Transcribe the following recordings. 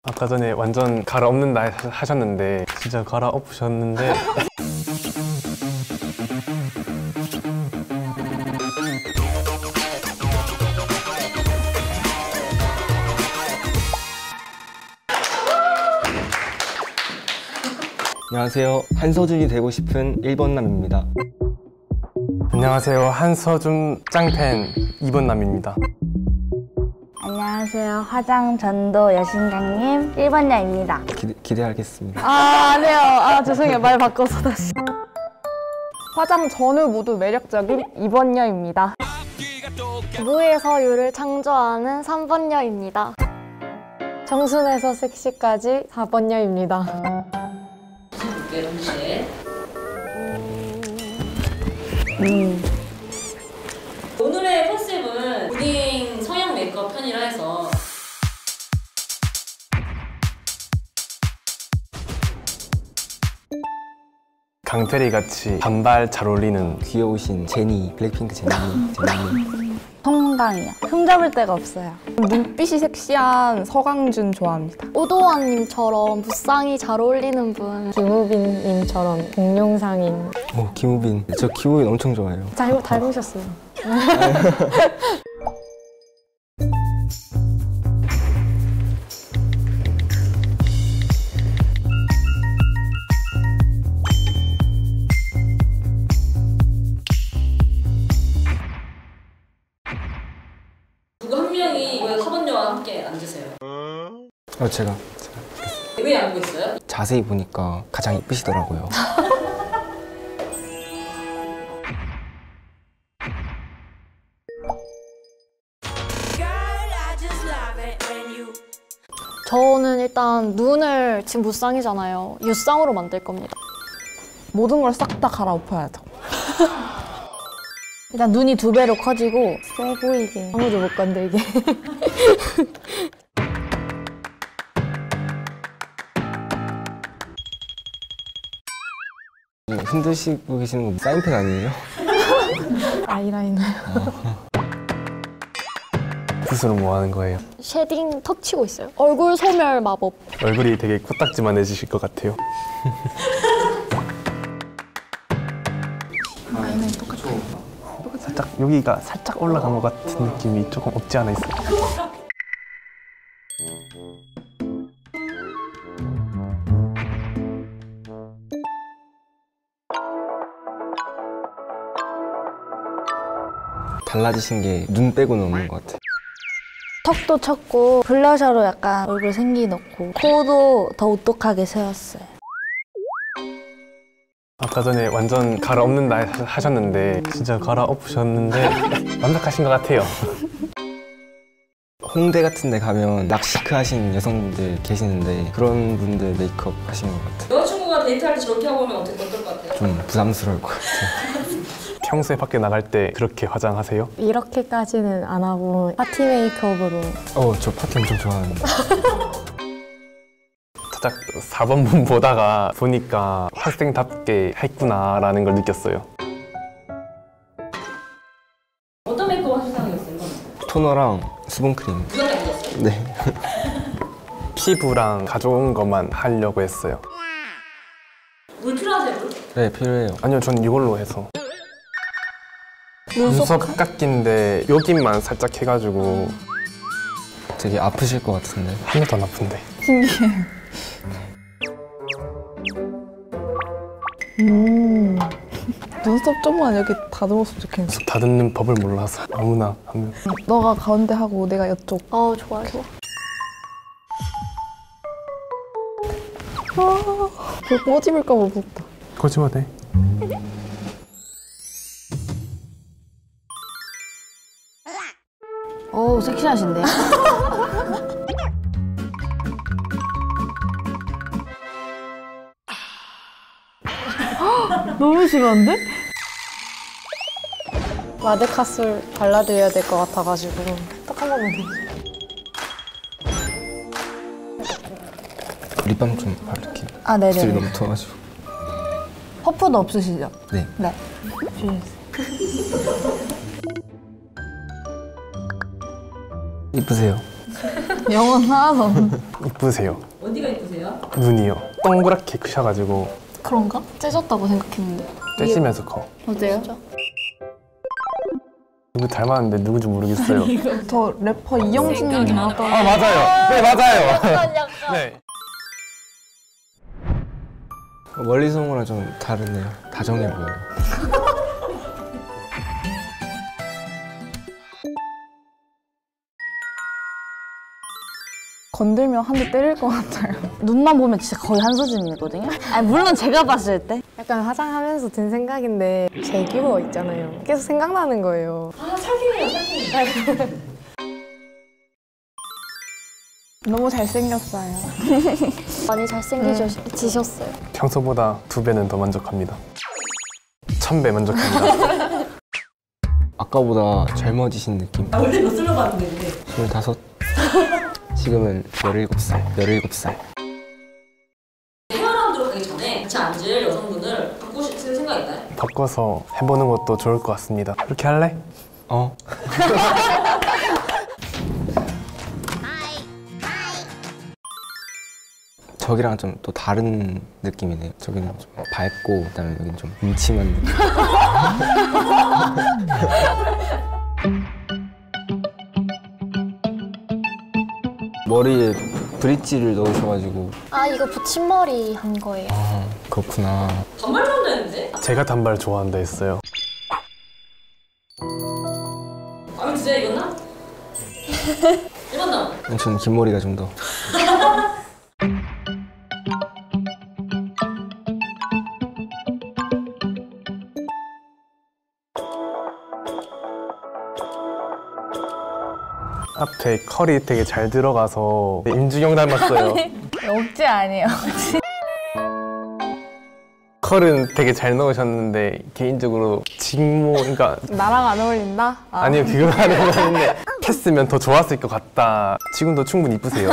아까 전에 완전 갈아엎는다 하셨는데 진짜 갈아엎으셨는데 안녕하세요. 한서준이 되고 싶은 1번남입니다. 안녕하세요. 한서준 짱팬 2번남입니다. 안녕하세요. 화장 전도 여신강님 1번녀입니다. 기대하겠습니다. 아니에요. 죄송해요. 말 바꿔서 다시. 화장 전후 모두 매력적인 2번녀입니다. 무에서 유를 창조하는 3번녀입니다. 정순에서 섹시까지 4번녀입니다. 오늘의 컨셉은 푸딩 서양 메이크업 편이라 해서 강태리 같이 단발 잘 어울리는 귀여우신 제니, 블랙핑크 제니님. 송강이요. 흠잡을 데가 없어요. 눈빛이 섹시한 서강준 좋아합니다. 오도환님처럼 무쌍이 잘 어울리는 분. 김우빈님처럼 공룡상인. 김우빈. 저 김우빈 엄청 좋아해요. 닮으셨어요. 누구 한 명이 이번에 4번녀와 함께 앉으세요. 제가 왜 앉고 있어요? 자세히 보니까 가장 이쁘시더라고요. 저는 일단 눈을 지금 무쌍이잖아요. 유쌍으로 만들 겁니다. 모든 걸 싹 다 갈아엎어야죠. 일단 눈이 2배로 커지고 세 보이게 아무도 못 건들게. 흔드시고 계시는 거 사인펜 아니에요? 아이라이너. 붓으로 뭐 하는 거예요? 쉐딩 턱 치고 있어요. 얼굴 소멸 마법. 얼굴이 되게 코딱지만해지실 것 같아요. 살짝 여기가 살짝 올라간 것 같은 느낌이 조금 없지 않아 있어요. 달라지신 게 눈 빼고는 없는 것 같아요. 턱도 쳤고 블러셔로 약간 얼굴 생기 넣고 코도 더 오똑하게 세웠어요. 아까 전에 완전 갈아엎는다 하셨는데 진짜 갈아엎으셨는데 완벽하신 것 같아요. 홍대 같은 데 가면 락시크 하신 여성분들 계시는데 그런 분들 메이크업 하신 것 같아요. 여자친구가 데이트할 때 저렇게 하고 오면 어떨 것 같아요? 좀 부담스러울 것 같아요. 평소에 밖에 나갈 때 그렇게 화장하세요? 이렇게까지는 안 하고 파티 메이크업으로. 저 파티 엄청 좋아하는데. 살짝 4번 분 보다가 보니까 학생답게 했구나라는 걸 느꼈어요. 어떤 메이크업 하실 생각이었어요? 토너랑 수분크림. 그거밖에 안 했어요? 네. 피부랑 가져온 것만 하려고 했어요. 물 필요하세요? 물? 네, 필요해요. 아니요, 전 이걸로 해서. 눈썹 깎인데 여기만 살짝 해가지고 되게 아프실 것 같은데. 하나도 안 아픈데. 신기해요. 눈썹 좀만 여기 다듬었으면 좋겠는데. 다듬는 법을 몰라서 아무나 하면. 너가 가운데 하고 내가 이쪽. 좋아요. 그 꼬집을까 봐 무섭다. 거짓말해. 오, 섹시하신데요? 너무 심한데? 마데카솔 발라드려야 될 것 같아가지고 딱 한 번만 더. 립밤 좀 바를게요. 네네. 입술이 너무 터가지고. 퍼프도 없으시죠? 네. 네. 이쁘세요. 영혼 하나도 없는. 이쁘세요. 어디가 이쁘세요? 눈이요. 동그랗게 크셔가지고 그런가? 째졌다고 생각했는데. 떼시면서 커. 어때요? 누구 닮았는데 누군지 모르겠어요. 저 래퍼 이영진님 닮았다. 아 맞아요. 네 맞아요. 네. 멀리서 온 거랑 좀 다르네요. 다정해 보여요. 건들면 한 대 때릴 것 같아요. 눈만 보면 진짜 거의 한 수준이거든요. 아니 물론 제가 봤을 때 약간 화장하면서 든 생각인데 제규어 있잖아요. 계속 생각나는 거예요. 아 사귀네요. 너무 잘생겼어요. 많이 잘생기셨어요. 평소보다 2배는 더 만족합니다. 1000배 만족합니다. 아까보다 젊어지신 느낌? 아 원래 몇 살로 봤는데? 25? 지금은 17살. 17살. 헤어라운드로 가기 전에 같이 앉을 여성분을 바꾸실 생각 있나요? 바꿔서 해보는 것도 좋을 것 같습니다. 그렇게 할래? 어? 저기랑 좀 또 다른 느낌이네요. 저기는 좀 밝고 그다음에 여기는 좀 음침한 느낌. 머리에 브릿지를 넣으셔가지고. 아, 이거 붙임머리 한 거예요. 아, 그렇구나. 단발 좋아한다는데? 제가 단발 좋아한다 했어요. 마음에 드세요 이거나? 1번 다음. 저는 긴 머리가 좀 더. 앞에 컬이 되게 잘 들어가서 임주경 닮았어요. 억지 아니에요. 컬은 되게 잘 넣으셨는데 개인적으로 직모, 그러니까 나랑 안 어울린다? 아. 아니요 그건 아니었는데 했으면 더 좋았을 것 같다. 지금도 충분히 이쁘세요.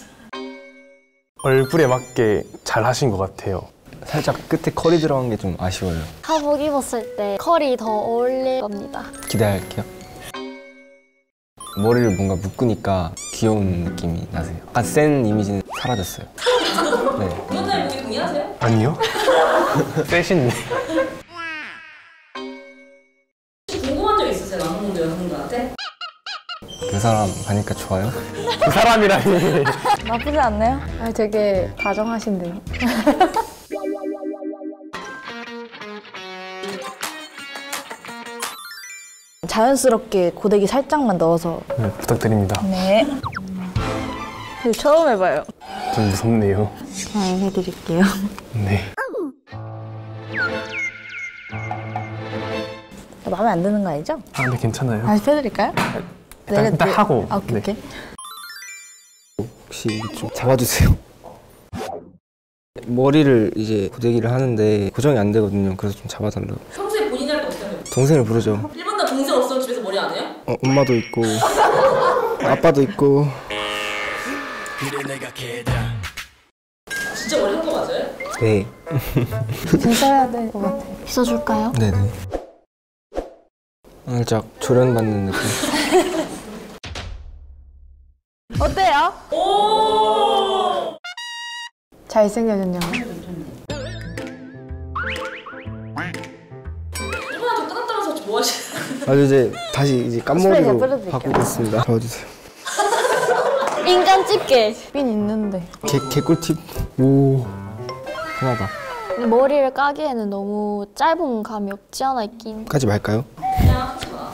얼굴에 맞게 잘 하신 것 같아요. 살짝 끝에 컬이 들어간 게 좀 아쉬워요. 하복 입었을 때 컬이 더 어울릴 겁니다. 기대할게요. 머리를 뭔가 묶으니까 귀여운 느낌이 나세요. 약간 센 이미지는 사라졌어요. 네. 이번 달 보기 동의하세요? 아니요? 세신님. 혹시 궁금한 적 있으세요? 남성분들 여성분들한테? 그 사람 가니까 좋아요? 그 사람이라니. 나쁘지 않네요. 아, 되게 다정하신데요. 자연스럽게 고데기 살짝만 넣어서. 네, 부탁드립니다. 네. 처음 해봐요. 좀 무섭네요. 잘 해드릴게요. 네. 마음에 안 드는 거 아니죠? 아, 네 괜찮아요. 다시 해드릴까요? 일단 하고. 아, 오케이, 네. 오케이. 혹시 좀 잡아주세요. 머리를 이제 고데기를 하는데 고정이 안 되거든요. 그래서 좀 잡아달라고. 평소에 본인이 할 때 어떻게 하세요? 동생을 부르죠. 1번 달 동생 없으면 집에서 머리 안 해요? 엄마도 있고 아빠도 있고. 진짜 머리 한 거 맞아요? 네. 진짜 해야 될 것 같아요. 빗어줄까요? 네네. 살짝 조련받는 느낌. 어때요? 오! 잘생겨졌냐고. 1번 달좀 뜨겁다면서 뭐 하시나요? 아주 이제 다시 이제 스프레이 깐머리로 뿌려드릴게요. 바꾸겠습니다. 도와주세요. 인간 집게. 핀 있는데. 개꿀팁. 오. 하나다. 근데 머리를 까기에는 너무 짧은 감이 없지 않아 있긴. 까지 말까요? 그냥 하지 마.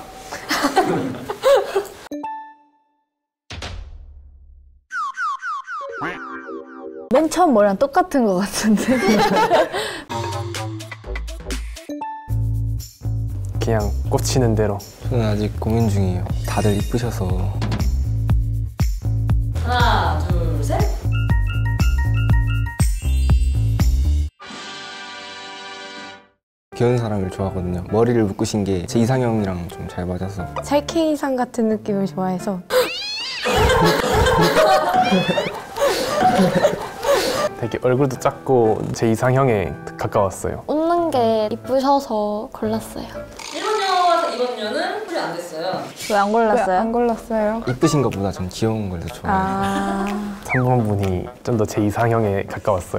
맨 처음 머리랑 똑같은 것 같은데. 그냥 꽂히는 대로. 저는 아직 고민 중이에요. 다들 이쁘셔서. 하나, 둘, 셋. 귀여운 사람을 좋아하거든요. 머리를 묶으신 게 제 이상형이랑 좀 잘 맞아서. 살케이상 같은 느낌을 좋아해서. 되게 얼굴도 작고 제 이상형에 가까웠어요. 웃는 게 이쁘셔서 골랐어요. 1번 녀와 2번 녀는 소리 안 안 됐어요. 왜 안 골랐어요? 안 골랐어요? 이쁘신 것보다 좀 귀여운 걸 더 좋아해요. 아, 3번 분이 좀 더 제 이상형에 가까웠어요.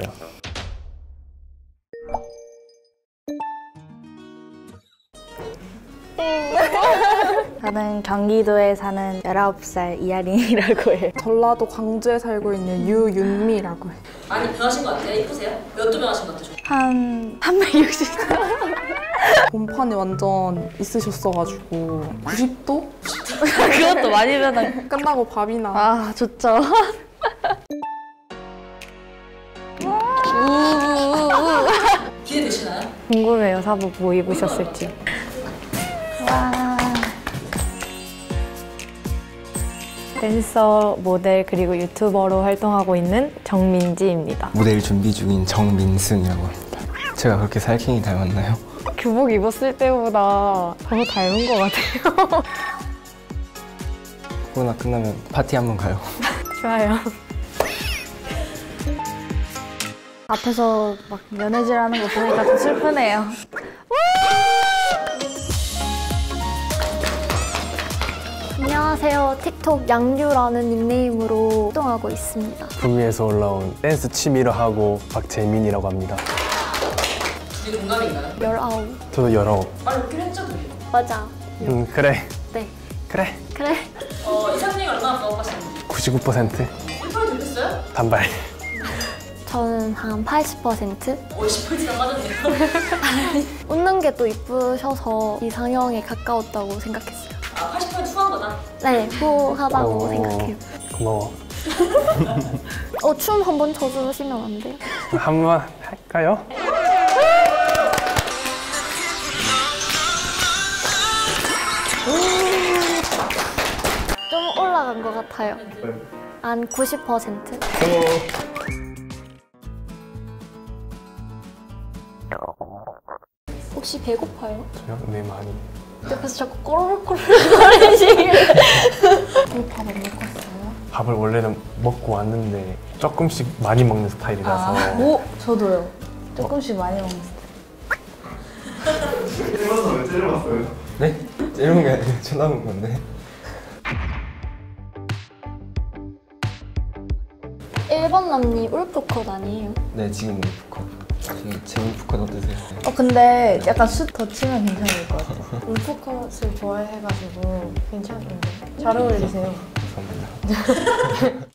저는 경기도에 사는 19살 이하린이라고 해요. 전라도 광주에 살고 있는 유윤미라고 해요. 많이 변하신 것 같아요. 이쁘세요? 몇 도 변하신 것 같아요? 한 360. 본판이 완전 있으셨어가지고 90도? 그것도 많이 변한. 끝나고 밥이나 아, 좋죠. 기대되시나요? 궁금해요. 사복 뭐 입으셨을지. 와. 댄서, 모델 그리고 유튜버로 활동하고 있는 정민지입니다. 모델 준비 중인 정민승이라고 합니다. 제가 그렇게 살쾡이 닮았나요? 교복 입었을 때보다 너무 닮은 것 같아요. 코로나 끝나면 파티 한번 가요. 좋아요. 앞에서 막 연애질하는 거 보니까 좀 슬프네요. 안녕하세요. 틱톡 양유라는 닉네임으로 활동하고 있습니다. 북미에서 올라온 댄스 취미로 하고 박재민이라고 합니다. 둘이 동갑인가요? 19. 저도 19. 빨리 웃긴 했죠, 둘이. 맞아. 그래. 네. 그래. 그래. 이상형이 얼마나 부합하시는지. 99% 1% 됐어요? 단발. 저는 한 80%? 10%나 빠졌네요. 웃는 게 또 이쁘셔서 이상형에 가까웠다고 생각했어요. 아, 80% 후한 거다. 네, 후하다고 오. 생각해요. 고마워. 춤 한번 춰주시면 안 돼요? 한번 할까요? 좀 올라간 것 같아요. 한 90%? 혹시 배고파요? 저요? 네, 많이. 옆에서 자꾸 꼬르륵꼬르륵거리시길래. 밥을 먹고 왔어요? 밥을 원래는 먹고 왔는데 조금씩 많이 먹는 스타일이라서. 오, 저도요. 조금씩 많이 먹는 스타일. 네? 이런 게 아니라 쳐다본 건데. 1번 남님 울프컷 아니에요? 네, 지금 울프컷. 지금 제 울프컷 어떠세요? 근데 약간 숱 더 치면 괜찮을 것 같아요. 울프컷을 좋아해가지고 괜찮은데 잘 어울리세요. 감사합니다.